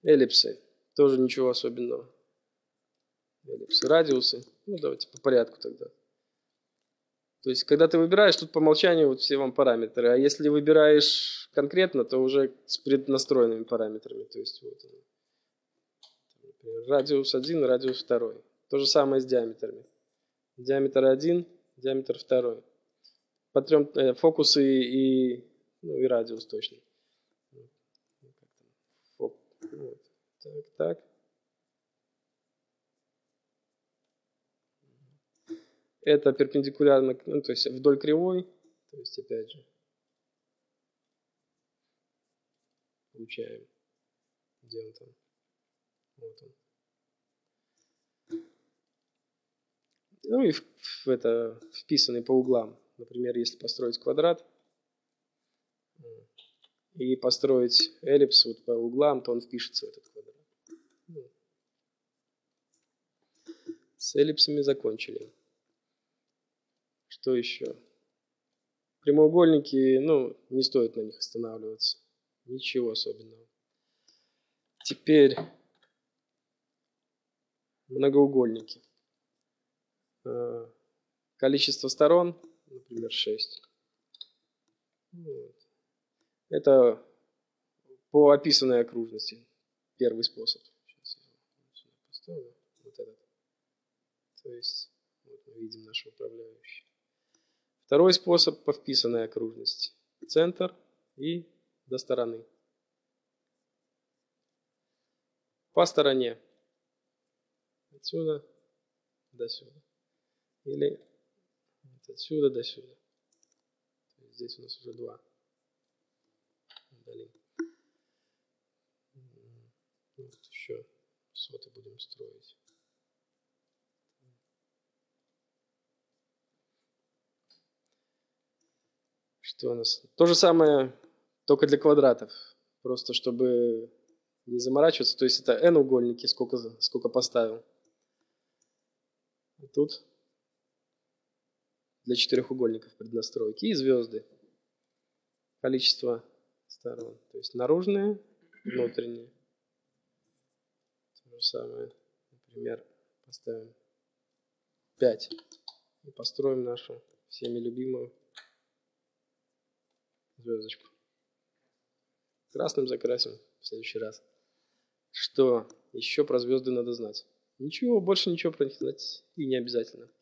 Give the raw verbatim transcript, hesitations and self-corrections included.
Эллипсы. Тоже ничего особенного. Эллипсы, радиусы. Ну, давайте по порядку тогда. То есть, когда ты выбираешь, тут по умолчанию вот все вам параметры. А если выбираешь конкретно, то уже с преднастроенными параметрами. То есть, вот, например, радиус один, радиус два. То же самое с диаметрами. Диаметр один, диаметр два. По трем э, фокусы и, ну, и радиус точно. Вот. Так, так. Это перпендикулярно, ну, то есть вдоль кривой. То есть, опять же, получаем. Где он там? Вот он. Ну и в, в это, вписанный по углам. Например, если построить квадрат и построить эллипс вот по углам, то он впишется в этот квадрат. С эллипсами закончили. Что еще? Прямоугольники, ну, не стоит на них останавливаться. Ничего особенного. Теперь многоугольники. Количество сторон, например, шесть. Это по описанной окружности. Первый способ. Сейчас я поставлю. Вот этот. То есть, вот мы видим нашу управляющую. Второй способ по вписанной окружности. Центр и до стороны. По стороне. Отсюда до сюда. Или отсюда до сюда. Здесь у нас уже два. Удалим. Вот еще соты будем строить. Что у нас? То же самое, только для квадратов. Просто чтобы не заморачиваться. То есть это n-угольники, сколько, сколько поставил. А тут для четырехугольников преднастройки. И звезды. Количество сторон. То есть наружные, внутренние. То же самое. Например, поставим пять. И построим нашу всеми любимую звездочку. Красным закрасим в следующий раз. Что еще про звезды надо знать? Ничего, больше ничего про них знать и не обязательно.